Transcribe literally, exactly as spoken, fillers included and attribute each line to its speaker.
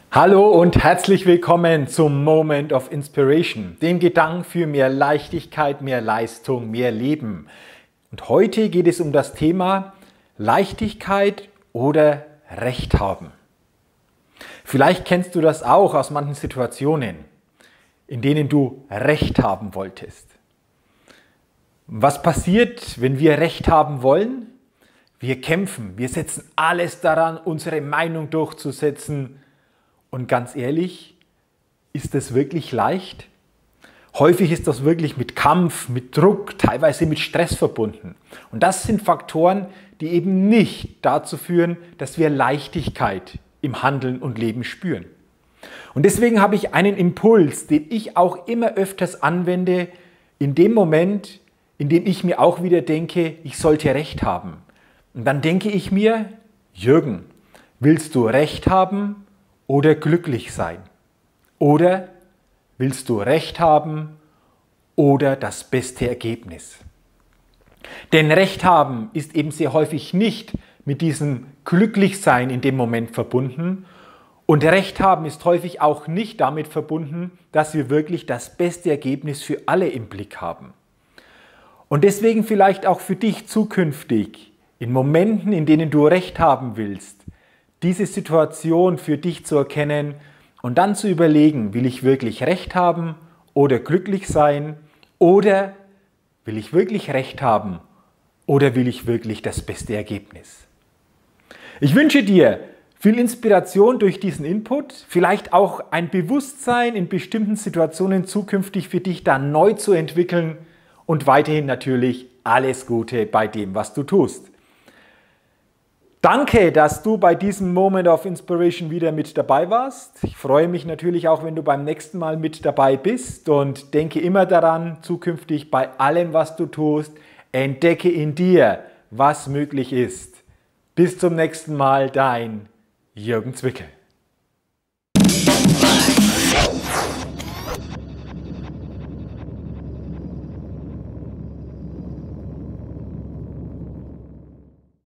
Speaker 1: Hallo und herzlich willkommen zum Moment of Inspiration, dem Gedanken für mehr Leichtigkeit, mehr Leistung, mehr Leben. Und heute geht es um das Thema Leichtigkeit oder Recht haben. Vielleicht kennst du das auch aus manchen Situationen, in denen du Recht haben wolltest. Was passiert, wenn wir Recht haben wollen? Wir kämpfen, wir setzen alles daran, unsere Meinung durchzusetzen. Und ganz ehrlich, ist das wirklich leicht? Häufig ist das wirklich mit Kampf, mit Druck, teilweise mit Stress verbunden. Und das sind Faktoren, die eben nicht dazu führen, dass wir Leichtigkeit im Handeln und Leben spüren. Und deswegen habe ich einen Impuls, den ich auch immer öfters anwende, in dem Moment, in dem ich mir auch wieder denke, ich sollte Recht haben. Und dann denke ich mir, Jürgen, willst du Recht haben oder glücklich sein? Oder willst du Recht haben oder das beste Ergebnis? Denn Recht haben ist eben sehr häufig nicht mit diesem Glücklichsein in dem Moment verbunden. Und Recht haben ist häufig auch nicht damit verbunden, dass wir wirklich das beste Ergebnis für alle im Blick haben. Und deswegen vielleicht auch für dich zukünftig, in Momenten, in denen du Recht haben willst, diese Situation für dich zu erkennen und dann zu überlegen, will ich wirklich Recht haben oder glücklich sein oder will ich wirklich Recht haben oder will ich wirklich das beste Ergebnis? Ich wünsche dir viel Inspiration durch diesen Input, vielleicht auch ein Bewusstsein in bestimmten Situationen zukünftig für dich dann neu zu entwickeln und weiterhin natürlich alles Gute bei dem, was du tust. Danke, dass du bei diesem Moment of Inspiration wieder mit dabei warst. Ich freue mich natürlich auch, wenn du beim nächsten Mal mit dabei bist und denke immer daran, zukünftig bei allem, was du tust, entdecke in dir, was möglich ist. Bis zum nächsten Mal, dein Jürgen Zwickel.